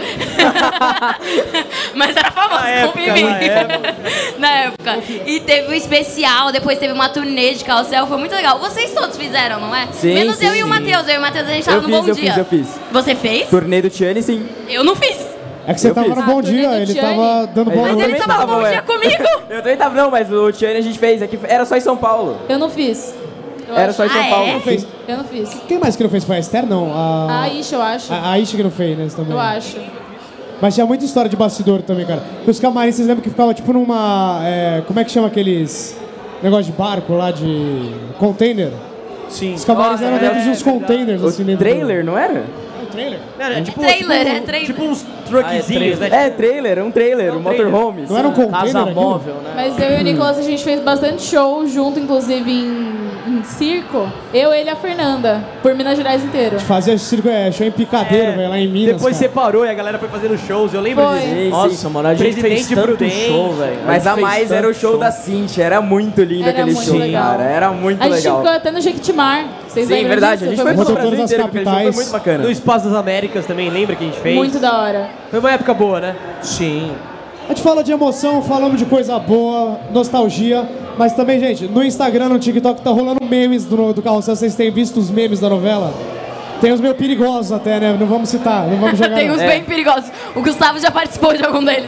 Mas era famoso, confia em mim. Na época. E teve um especial, depois teve uma turnê de carrossel, foi muito legal. Vocês todos fizeram, não é? Sim, Menos sim, eu e o sim. Matheus. Eu e o Matheus, a gente tava no Bom Dia. Eu fiz. Você fez? Turnê do Tiane, sim. Eu não fiz. É que você tava no Bom Dia, turnê do ele Tiane. tava dando bola. Mas ele tava no Bom Dia comigo. Eu também tava, não, mas o Tiane a gente fez. Aqui era só em São Paulo. Eu não fiz. Era só em São Ah, Paulo. é? Não fez. Eu não fiz. Quem mais que não fez? Foi a Esther? Não. A Isha, eu acho. A Isha que não fez, né? Também. Eu acho. Mas tinha muita história de bastidor também, cara. Porque os camarins, vocês lembram que ficava tipo numa... como é que chama aqueles... negócio de barco lá, de... container? Sim. Os camarins eram dentro de uns containers, assim, O dentro trailer, não era? do trailer. É tipo, Trailer, é trailer. tipo uns truckzinhos, né? É, trailer, um trailer, um motorhome. Não era um container Casa aquilo? móvel, né? Mas eu e o Nicolas, a gente fez bastante show junto, inclusive em circo. Eu, ele e a Fernanda, por Minas Gerais inteiro. Fazia circo, show em Picadeiro, velho, lá em Minas, Depois cara. separou e a galera foi fazendo shows. Eu lembro Foi. disso. Sim, Nossa, mano, a gente fez Presidente tanto Prudente. show, velho. Mas a gente fez mais era o tanto show da Cintia, era muito lindo Era aquele muito show, legal. cara. Era muito A gente legal. ficou até no Jequitimar. Vocês Sim, lembram verdade, disso? a gente foi Rodou pro Brasil todas as inteiro, aquele show foi capitais. muito bacana. No Espaço das Américas também, lembra que a gente fez? Muito da hora. Foi uma época boa, né? Sim. A gente fala de emoção, falamos de coisa boa, nostalgia, mas também, gente, no Instagram, no TikTok, tá rolando memes do Carrossel. Vocês têm visto os memes da novela? Tem os meio perigosos até, né? Não vamos citar, não vamos jogar. Tem uns bem perigosos. O Gustavo já participou de algum deles.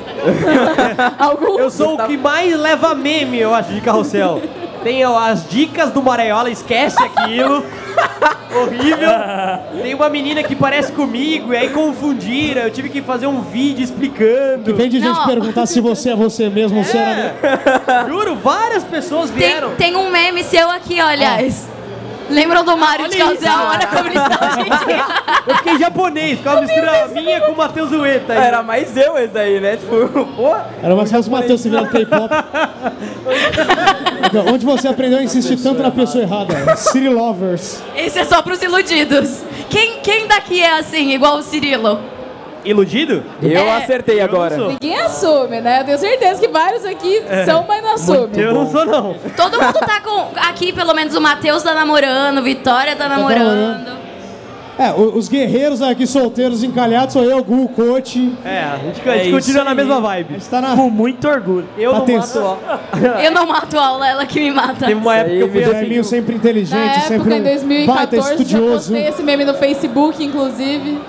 Eu sou o que mais leva meme, eu acho, de Carrossel. Tem as dicas do Maraiola, esquece aquilo. Horrível. Tem uma menina que parece comigo, e aí confundiram. Eu tive que fazer um vídeo explicando. Vem de gente Não. perguntar se você é você mesmo, se era... Juro, várias pessoas vieram. Tem um meme seu aqui, ó, aliás. Lembram do Mário de olha isso. Carrossel? Olha como eles estão, gente. Eu fiquei japonês, ficava misturando a minha com o Matheus Ueta. aí. Era mais eu esse aí, né? Tipo, pô. Era mais fácil o Matheus se virar K-pop. Aqui, ó, onde você aprendeu a insistir tanto na pessoa errada? City Lovers. Esse é só pros iludidos. Quem daqui é assim, igual o Cirilo? Iludido? Eu acertei agora. sou. Ninguém assume, né? Eu tenho certeza que vários aqui são, mas não assumem. Eu não sou, não. Todo mundo tá com... Aqui, pelo menos, o Matheus tá namorando, Vitória tá namorando. Os guerreiros aqui solteiros encalhados sou eu, Gu, Coach. A gente continua na mesma vibe. A gente tá Com muito orgulho. Eu não Atenção. mato aula. Eu não mato aula, ela que me mata. Teve uma época que eu O fiz Guilherminho sempre inteligente, Na época, sempre em um baita 2014, já estudioso. postei esse meme no Facebook, inclusive.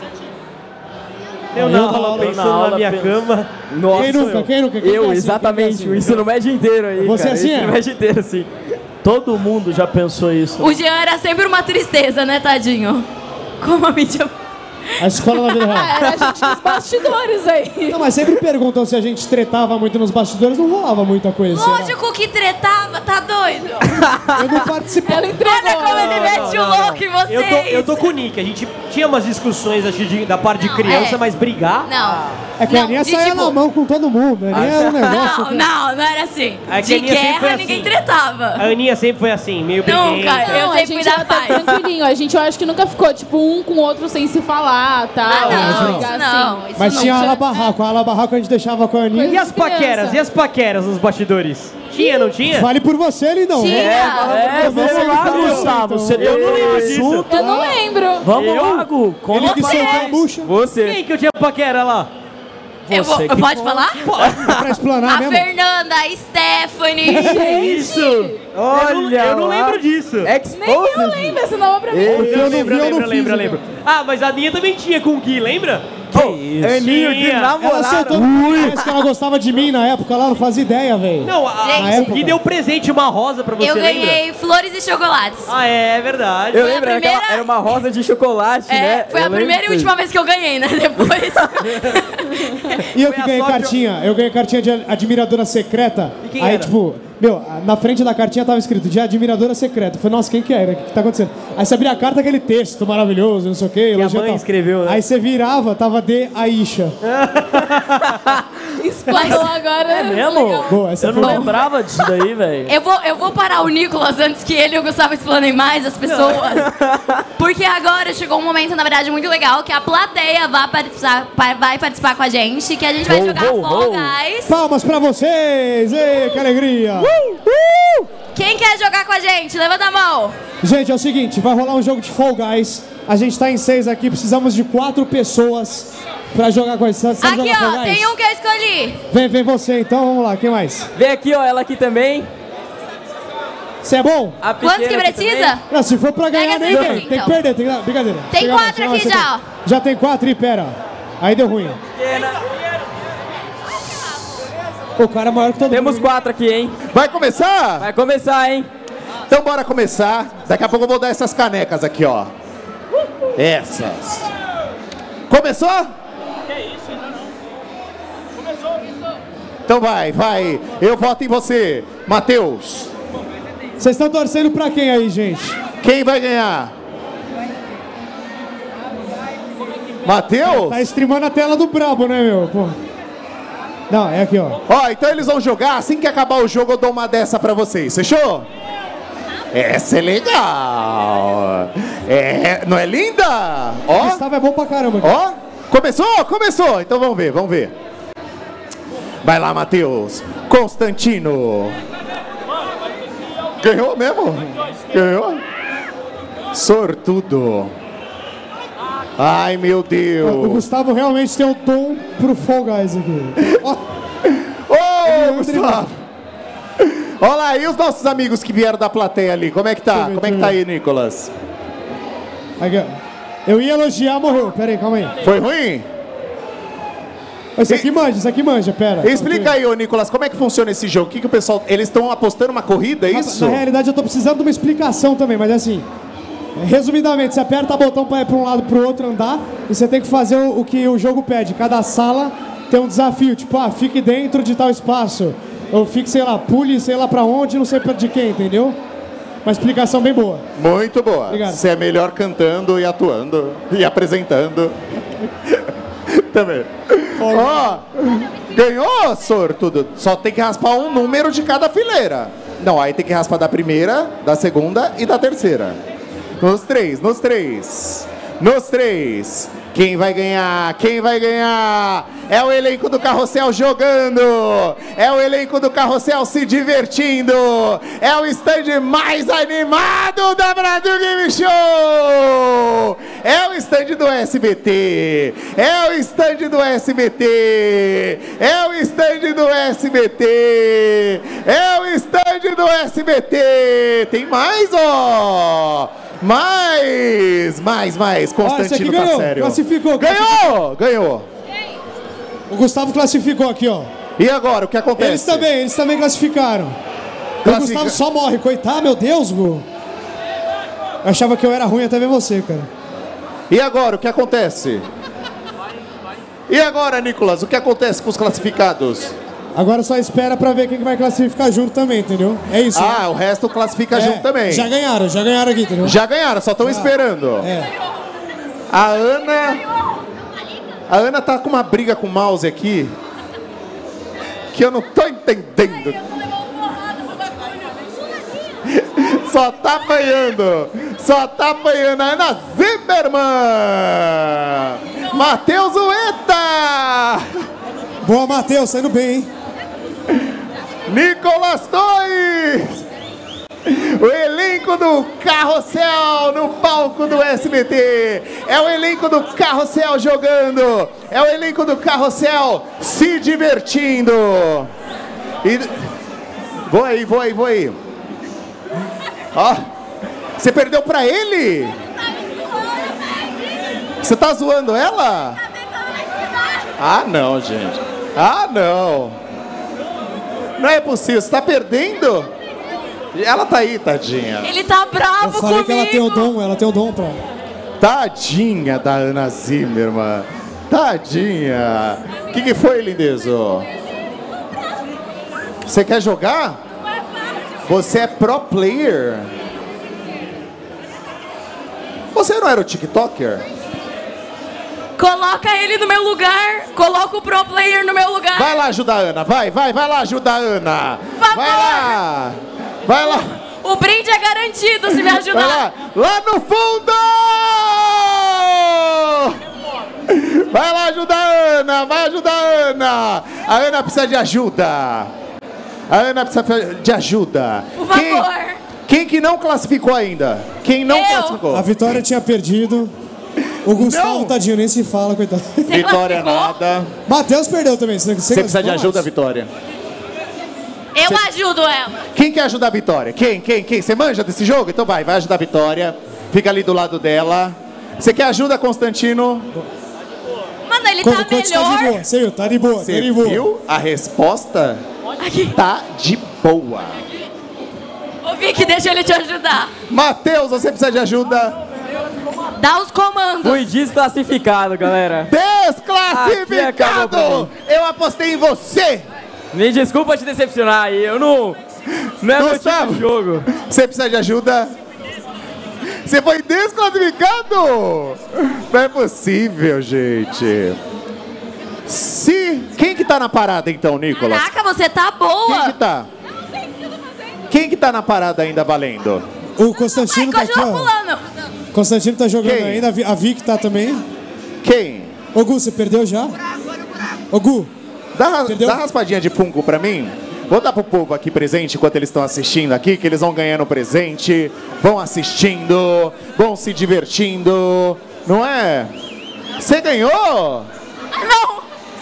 Eu não tava pensando na minha cama. Nossa, Quem nunca? Quem nunca? Quem eu, que é assim? exatamente. Quem que é O assim? ensino médio inteiro aí, Você cara. assim O ensino é? médio inteiro, assim. Todo mundo já pensou isso. O Jean era sempre uma tristeza, né, tadinho? Como a mídia... A escola da vida real. Era a gente nos bastidores aí. Não, mas sempre perguntam se a gente tretava muito nos bastidores, não rolava muita coisa. Lógico que tretava, tá doido? Eu não participava. Ela entregou. Olha como ele mete o louco em vocês. Eu tô com o Nick. A gente tinha umas discussões acho, da parte de criança, mas brigar... Não. É que a Não, Aninha de saia tipo- na mão com todo mundo. A Aninha era um negócio. Não era assim. É que a De Aninha sempre foi guerra, assim. ninguém tretava. A Aninha sempre foi assim, meio Nunca, briguenta. eu Não, a sempre gente fui da era até paz. tranquilinho. A gente, eu acho que nunca ficou, tipo, um com o outro sem se falar, tal. Não, brigar não. assim. Isso Mas não. tinha a ala barraco. A ala barraco a gente deixava com a Aninha. E as paqueras? criança. E as paqueras nos bastidores? Tinha, não tinha? Vale por você, Lindão. Tinha. Vamos lá, Gustavo. Você Eu não lembro disso. Eu não lembro. Vamos lá, Gu. Ele que Conta soltou a bucha. Você. Quem que eu tinha paquera lá? Eu pode falar? Pra explanar A mesmo. Fernanda, a Stephanie. isso. Olha Eu não lá. lembro disso. Nem eu lembro essa nova pra mim. Eu lembro. fiz, Ah, mas a minha também tinha com o Gui, lembra? Aninho de Tinha. Ela namorado. soltou. Parece que ela gostava de mim na época lá, não fazia ideia, velho. Não, Gente. o Gui deu presente, uma rosa pra você, Eu lembra? ganhei flores e chocolates. Ah, é verdade. Eu Foi a lembro, primeira- era uma rosa de chocolate, né? Foi a Eu primeira e lembro última vez que eu ganhei, né? Depois. E eu Foi que a ganhei sorte- cartinha. Eu ganhei cartinha de admiradora secreta. E quem Aí, era? tipo, meu, na frente da cartinha tava escrito de admiradora secreta. Eu falei, nossa, quem que era? O que tá acontecendo? Aí você abria a carta, aquele texto maravilhoso, não sei o quê. Que a elogio e mãe tal. escreveu, né? Aí você virava, tava de Aisha. Explanou agora. É mesmo? Legal. Boa, essa Eu foi não boa. lembrava disso daí, velho. Eu vou parar o Nicolas antes que ele e o Gustavo explanem mais as pessoas. Porque agora chegou um momento, na verdade, muito legal, que a plateia vai participar com a gente, que a gente vai jogar Fall Guys. Palmas pra vocês! Ei, que alegria! Quem quer jogar com a gente? Levanta a mão. Gente, é o seguinte, vai rolar um jogo de Fall Guys. A gente tá em 6 aqui, precisamos de 4 pessoas pra jogar com a gente. Sabe Aqui, jogar Fall ó, Guys? tem um que eu escolhi. Vem você então, vamos lá, quem mais? Vem aqui, ó, ela aqui também. Você é bom? A Quantos que pequena aqui precisa? Não, se for pra ganhar, Pega nem esse vem. aqui, Tem então. que perder, tem que dar. Brincadeira. Tem Chega 4 mais, aqui chega já, mais. Já tem 4 e pera. Aí deu ruim. O cara é maior que todo Temos mundo. 4 aqui, hein? Vai começar? Vai começar, hein? Então bora começar. Daqui a pouco eu vou dar essas canecas aqui, ó. Essas. Começou? Então vai. Eu voto em você, Matheus. Vocês estão torcendo pra quem aí, gente? Quem vai ganhar? Matheus? Tá streamando a tela do Brabo, né, meu? Pô. Não, é aqui, ó. Ó, então eles vão jogar. Assim que acabar o jogo, eu dou uma dessa pra vocês. Fechou? Essa é legal. Não é linda? Ó. Gustavo é bom pra caramba. Ó, começou. Então vamos ver. Vai lá, Matheus. Constantino. Ganhou mesmo? Ganhou? Sortudo. Ai, meu O Deus. Gustavo realmente tem o dom pro Fall Guys aqui. Ó, Ô, Gustavo. Olha lá, e os nossos amigos que vieram da plateia ali? Como é que tá? Como é que tá aí, Nicolas? aqui, ó. Eu ia elogiar, morreu. Pera aí, calma aí. Foi ruim? Esse aqui manja, pera. Explica aí, ô Nicolas, como é que funciona esse jogo? O que o pessoal... Eles estão apostando uma corrida, é isso? Na realidade, eu tô precisando de uma explicação também, mas assim... Resumidamente, você aperta o botão para ir para um lado para o outro andar e você tem que fazer o que o jogo pede. Cada sala tem um desafio, tipo, fique dentro de tal espaço. Ou fique, sei lá, pule, sei lá para onde, não sei de quem, entendeu? Uma explicação bem boa. Muito boa. Obrigado. Você é melhor cantando e atuando e apresentando. Também. Ó, ganhou, sortudo. Só tem que raspar um número de cada fileira. Não, aí tem que raspar da primeira, da segunda e da terceira. Nos três. Quem vai ganhar? É o elenco do Carrossel jogando. É o elenco do Carrossel se divertindo. É o stand mais animado da Brasil Game Show. É o stand do SBT. É o stand do SBT. É o stand do SBT. É o stand do SBT. Tem mais, ó. Mais. Constantino tá sério. Classificou. Ganhou. O Gustavo classificou aqui, ó. E agora, o que acontece? Eles também classificaram. O Gustavo só morre, coitado, meu Deus, Gu. Eu achava que eu era ruim até ver você, cara. E agora, o que acontece? E agora, Nicolas, o que acontece com os classificados? Agora só espera pra ver quem que vai classificar junto também, entendeu? É isso. Ah, né? O resto classifica junto também. Já ganharam aqui, entendeu? Já ganharam, só estão esperando. A Ana tá com uma briga com o mouse aqui que eu não tô entendendo. Só tá apanhando a Ana Zimmermann. Matheus Ueta. Boa, Matheus, saindo bem, hein? Nicolas Toys. O elenco do Carrossel no palco do SBT. É o elenco do Carrossel jogando. É o elenco do Carrossel se divertindo. E... Vou aí. Ó, você perdeu pra ele? Você tá zoando ela? Ah, não, gente. Ah, não. Não é possível, você tá perdendo? Ela tá aí, tadinha. Ele tá bravo comigo. Eu falei que ela tem o dom pra... Tadinha da Ana Zimmermann. Tadinha. O que foi, lindezo? Você quer jogar? Você é pro player? Você não era o TikToker? Coloca ele no meu lugar. Coloca o pro player no meu lugar. Vai lá ajudar a Ana. Vai lá ajudar a Ana. Vai lá. O brinde é garantido se me ajudar. Lá no fundo! Vai lá ajudar a Ana. A Ana precisa de ajuda. Por favor. Quem que não classificou ainda? Quem não classificou? A Vitória tinha perdido. O Gustavo, tadinho, nem se fala, coitado. Vitória nada. Matheus perdeu também. Você precisa de ajuda, Vitória? Eu ajudo ela. Quem quer ajudar a Vitória? Quem? Você manja desse jogo? Então vai ajudar a Vitória. Fica ali do lado dela. Você quer ajuda, Constantino? Mano, ele tá melhor. Tá de boa. Você viu? A resposta tá de boa. Ô, Vicky, deixa ele te ajudar. Matheus, você precisa de ajuda? Dá os comandos. Fui desclassificado, galera. Desclassificado! Eu apostei em você! Me desculpa te decepcionar aí, eu não é meu tipo de jogo. Você precisa de ajuda? Você foi desclassificado? Não é possível, gente. Quem que tá na parada então, Nicolas? Caraca, você tá boa. Quem que tá? Quem que tá na parada ainda valendo? O Constantino tá aqui, ó. Constantino tá jogando ainda, a Vicky tá também. Quem? Ô Gu, você perdeu já? Ô Gu, dá raspadinha de fungo pra mim. Vou dar pro povo aqui presente enquanto eles estão assistindo aqui, que eles vão ganhando presente, vão assistindo, vão se divertindo, não é? Você ganhou? Não!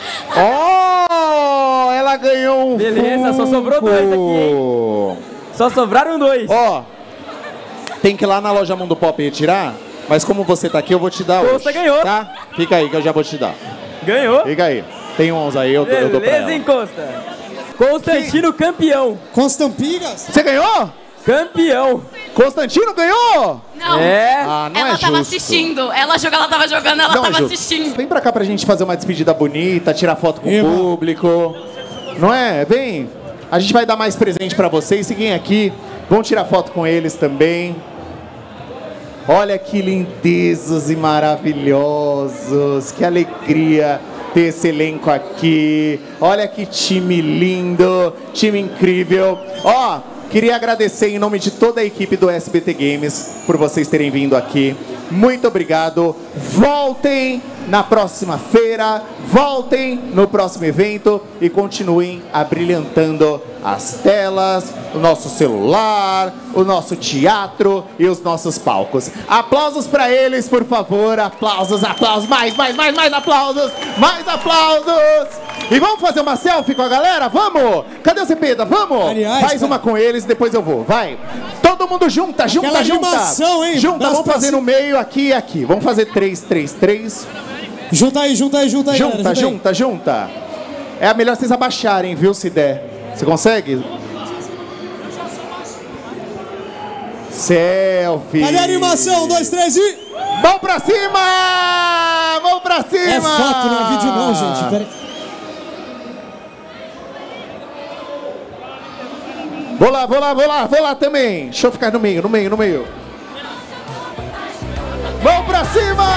Oh, ela ganhou um Beleza, fungo. Só sobrou 2 aqui, hein? Só sobraram 2. Ó, tem que ir lá na loja Mundo Pop retirar, mas como você tá aqui, eu vou te dar hoje. Você ganhou. Tá? Fica aí que eu já vou te dar. Ganhou? Fica aí. Tem uns aí, eu dou pra Beleza, ela. encosta. Constantino campeão. Constampigas? Você ganhou? Campeão. Constantino ganhou? Não. Ah, não ela é tava justo. assistindo. Ela tava jogando, ela Não é tava justo. assistindo. Vem pra cá pra gente fazer uma despedida bonita, tirar foto com o público. Não é? Vem. A gente vai dar mais presente pra vocês. Fiquem aqui. Vão tirar foto com eles também. Olha que lindezos e maravilhosos. Que alegria ter esse elenco aqui. Olha que time lindo, time incrível. Ó, queria agradecer em nome de toda a equipe do SBT Games por vocês terem vindo aqui. Muito obrigado. Voltem na próxima feira, voltem no próximo evento e continuem abrilhantando as telas, o nosso celular, o nosso teatro e os nossos palcos. Aplausos para eles, por favor. Aplausos, aplausos, mais aplausos, mais aplausos. E vamos fazer uma selfie com a galera? Vamos? Cadê o Cepeda? Vamos? Aliás, faz uma com eles, depois eu vou. Vai. Todo mundo junta. Animação, hein? Junta, vamos fazer no meio, aqui e aqui. Vamos fazer 3, 3, 3. Junta aí, galera, Junta. É melhor vocês abaixarem, viu, se der. Você consegue? Selfie. Cadê a animação? 1, 2, 3 e... Mão pra cima! Mão pra cima! É foto, não é vídeo não, gente. Pera aí. Vou lá também. Deixa eu ficar no meio. Mão pra cima!